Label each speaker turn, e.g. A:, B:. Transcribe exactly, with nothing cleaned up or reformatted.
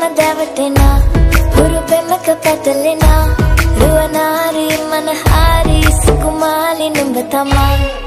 A: දැවටෙනා හුරු පෙමක පැටලෙනා රුවනාරි මනහාරි සුකුමාලි නුඹ තමා